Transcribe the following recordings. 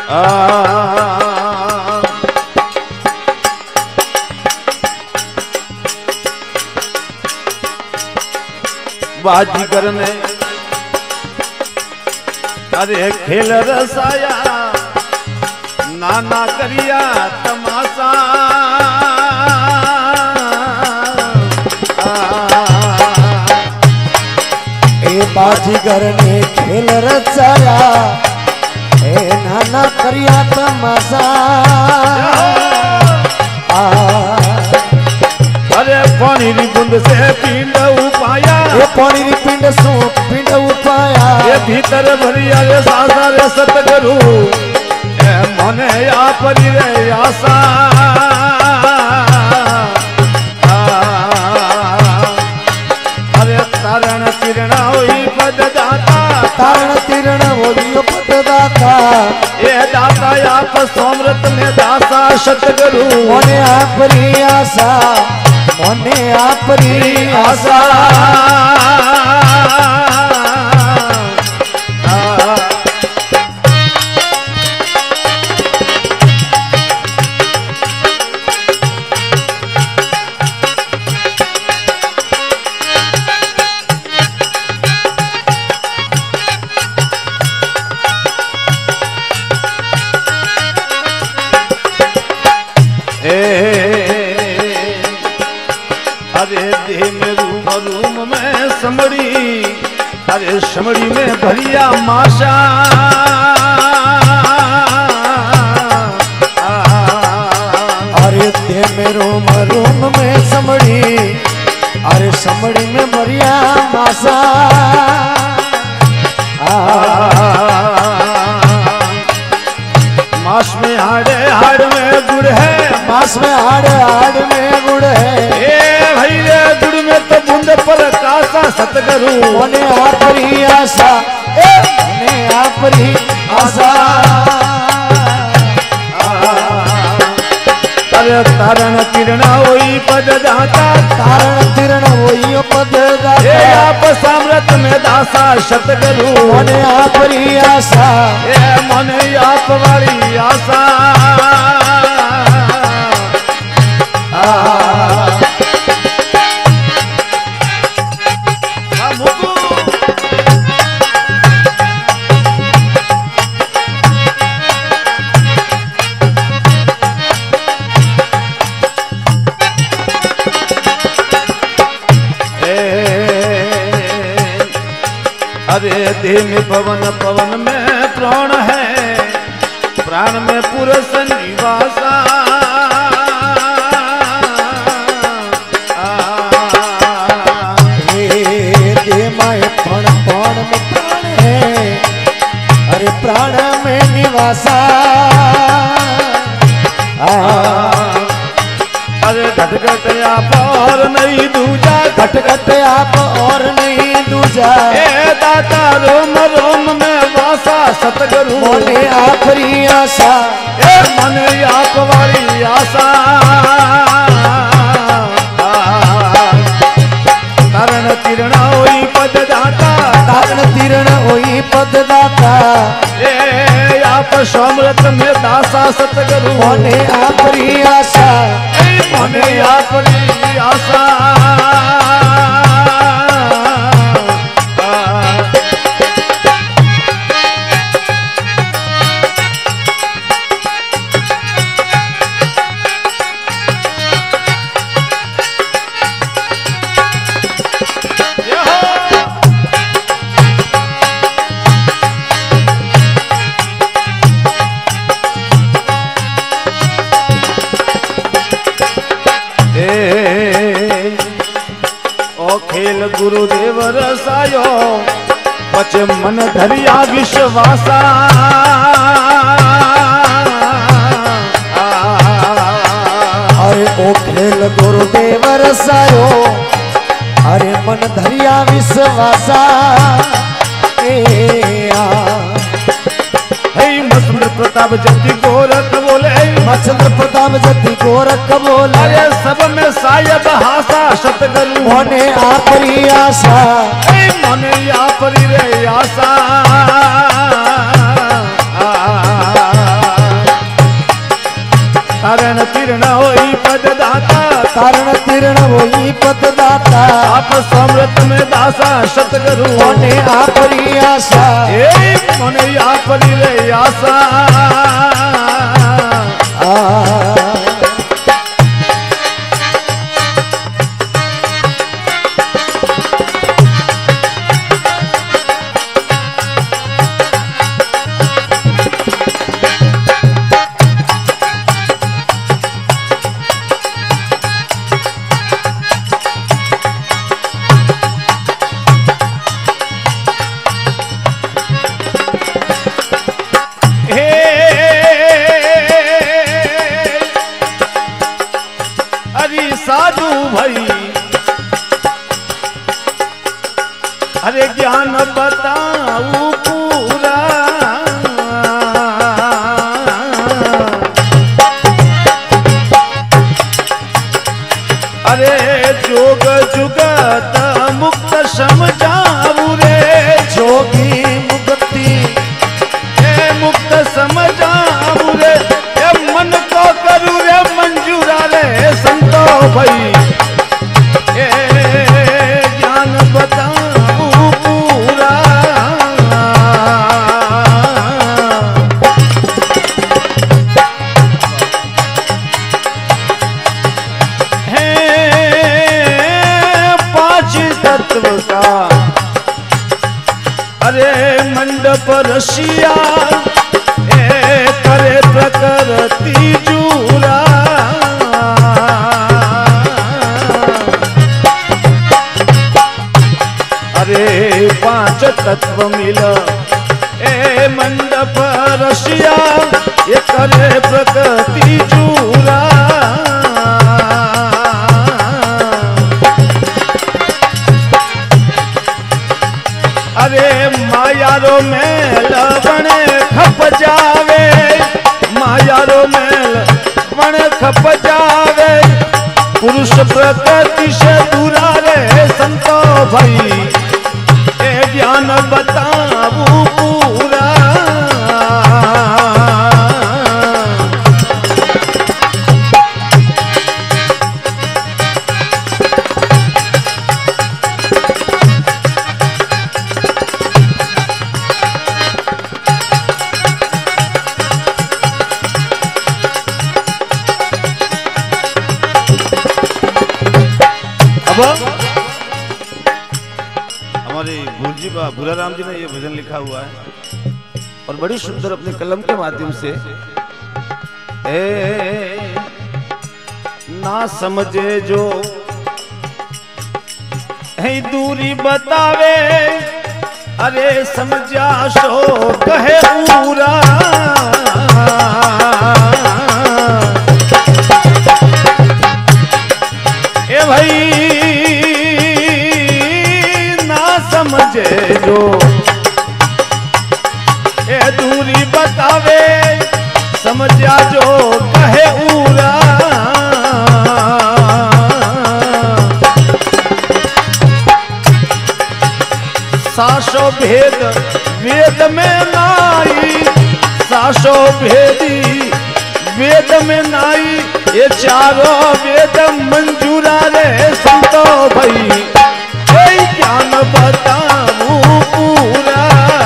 बाजीगर ने अरे खेल रसाया नाना करिया तमाशा बाजीगर ने खेल रचाया ए नाना करिया तमाशा अरे पानी री बूंद से पिंड उपाया ये पानी री पिंड सो पिंड उपाया ये भीतर भरिया रे सासा रे सतगुरु ए मने या परी रे आशा अरे तारण किरणा होई पद दाता तारण तीरण होई पद दाता ये दाता आप सोमरत में दासा सतगुरु मोने आपरी आशा मोने आपरी आशा अरे देह में रूम में समड़ी अरे समड़ी में भरिया माशा अरे देह में रूम में समड़ी अरे समड़ी में भरिया माशा मास में हाड़ में गुड़ है मास में हाड़ में गुड़ है ए भाई रे गुड़ में तो बूंद पर कासा सतगुरु मोने आपरी आशा मोने आपरी आशा अरे तारण किरणा होई पद दाता तारण तीरण होई पद दाता ए आप सामरत में दासा सतगुरु मोने आपरी आशा ए मने आप वाली आशा अरे देह में पवन में प्राण है प्राण में पुरुष निवासा देह में प्राण में प्राण है अरे प्राण में निवासा अरे घटघट आप और नहीं दूजा घटघट आप और नहीं दूजा ए दाता रोम रोम में वासा सतगुरु मोने आपरी आशा ए मन आप वाली आशा तारण किरणा होई पद दाता तारण तीरण होई पद दाता ए आप सोमरत में दासा सतगुरु मोने आपरी आशा मने आपरी आशा खेल गुरुदेव रसायो बच मन धरिया विश्वासा अरे ओ खेल गुरुदेव रसायो अरे मन धरिया विश्वासा मचंद्र प्रताप जति गोरख बोले मचंद्र प्रताप जति गोरख बोले अरे सब में सायब हासा सतगुरु मोने आपरी आशा मने आपरी रे आशा कारण तीर्ण वही पद दाता आप समृत में दासा सतगुरु मोने आपरी आशा ए मोने आपरी रे आशा साधु भाई अरे ज्ञान बताऊ पूरा अरे जोग जुगत मुक्त समझाऊ रे जोगी मुक्ति मुक्त समझाऊ रे मन को करू रे मंजूरा रे संतो भाई ज्ञान बताऊं पूरा है पांच तत्व का अरे मंडप रसिया करे प्रकृति जूरा अरे पांच तत्व मिल ए मंडप रसिया ये करे प्रकृति जूरा अरे मायारो मेल बने खप जावे मायारो मेल बने खप जावे पुरुष प्रकृति से दूरा रे संतो भाई ए ज्ञान बताऊ पूरा हमारे भूलजी भूला राम जी ने ये भजन लिखा हुआ है और बड़ी सुंदर अपने कलम के माध्यम से ना समझे जो है दूरी बतावे अरे समझा सो कहे पूरा ए भाई समझे जो ए दूरी बतावे समझा जो कहे पूरा सासो भेद वेद में नाई सासो भेदी वेद में नाई ये चारों वेद मंजूरा रे संतो भाई ज्ञान बताऊं पूरा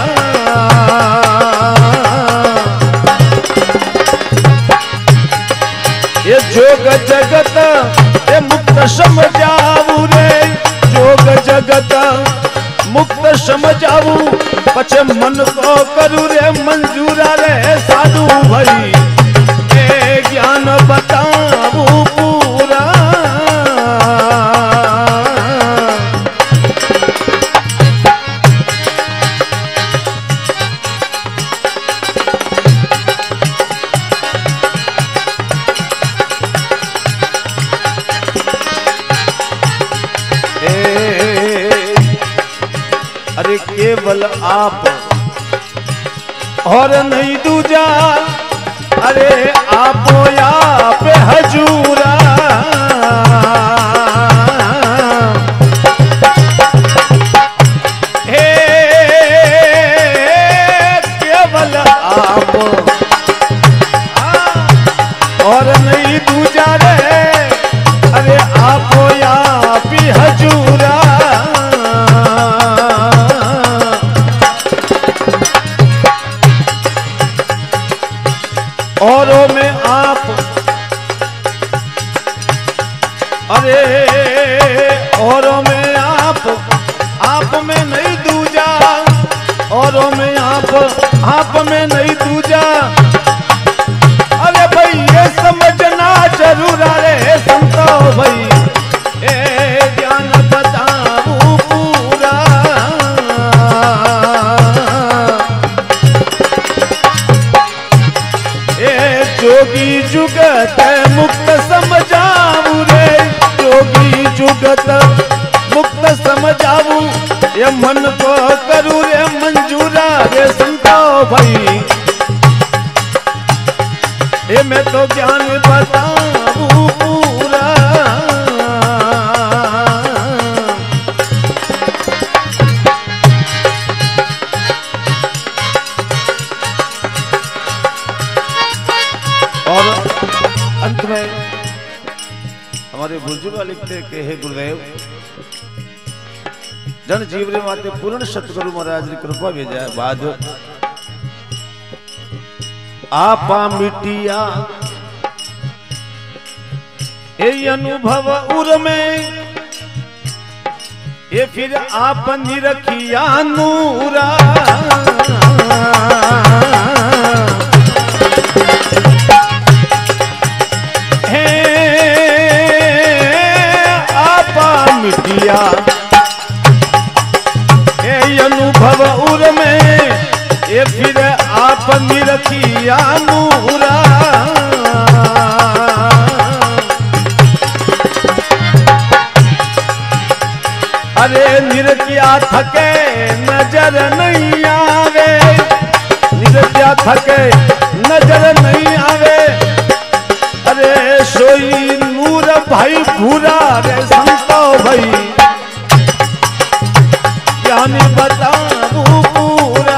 ये जोग जगत ये मुक्त समझाऊ रे जोग जगत मुक्त समझाऊ पछे मन को करू रे मंजूरा रे साधु भाई ए ज्ञान बताऊं पूरा अरे केवल आप और नहीं दूजा अरे आपो आप हजूरा हे केवल आप और नहीं दूजा रे अरे परों में आप में नहीं दूजा। अरे भाई ये समझना जरूर रे संतो भाई, ए ज्ञान बताऊं पूरा। ए जोगी जुगत मुक्त समझाऊं रे, जोगी जुगत मुक्त समझाऊं, ये मन को करूँ रे मंजूरा रे संतो भाई। ये मैं तो ज्ञान बताऊं पूरा। और अंत में हमारे बुजुर्ग लिखते कि हे गुरुदेव, जन जीवरे माते पूर्ण सतगुरु महाराज की कृपा भेजा बाद आपा मिटिया ये अनुभव उर में, ये फिर आप निरखिया नूरा। हे आपा मिटिया अनुभव उर में, ये फिर आप निरखिया नूरा। अरे निरखिया थके नजर नहीं आवे, निरखिया थके नजर नहीं आवे। अरे सोई नूर भाई भूरा रे संतो भाई, ज्ञान बताऊं पूरा।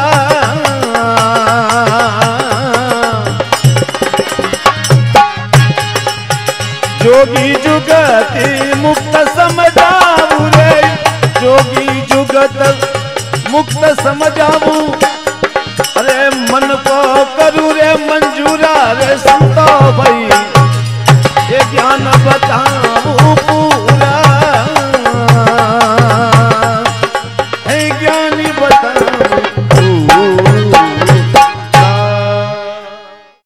जोगी जुगति मुक्त समझाऊं रे, जोगी जुगत मुक्त समझाऊं,